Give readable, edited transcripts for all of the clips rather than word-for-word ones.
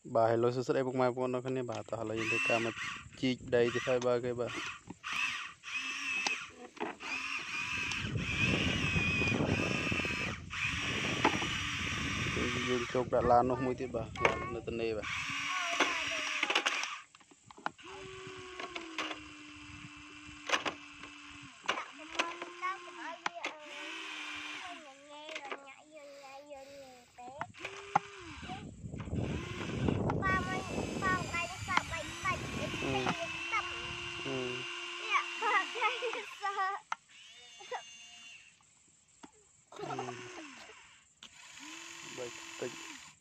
bà hello sơ sơ đây bốc mai bọn nó cái này bà tao là những cái mà chi đây thì phải ba cái bà dương chụp đã lan nó không biết bà nó tên này bà baik baik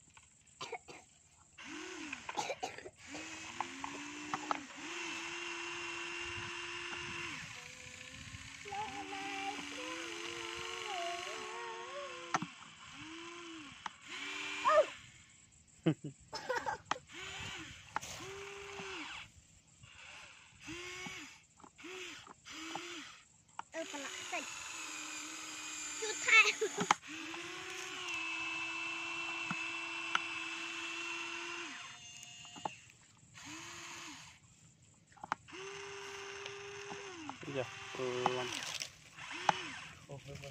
ya pelan oh hebat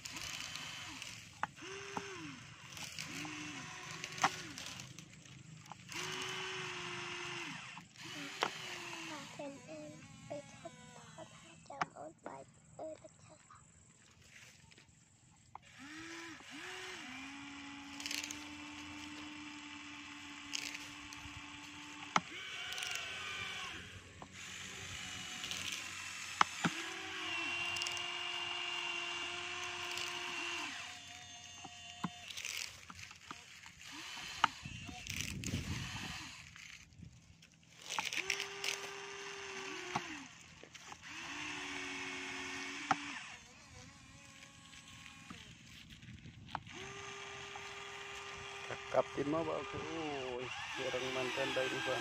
kapten mau bawa ke orang mantan dari Ivan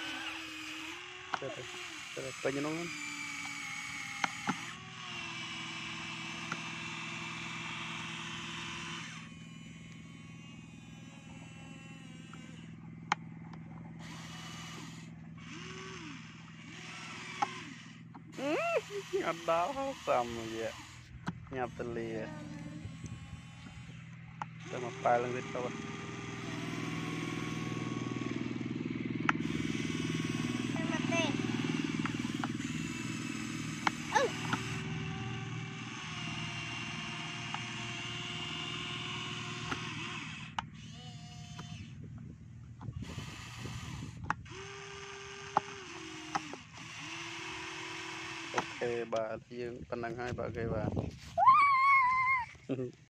kita penyenangan ada sama ya nyateli ya sama paling di bawah ok bà dương phần năng hai bà cây bà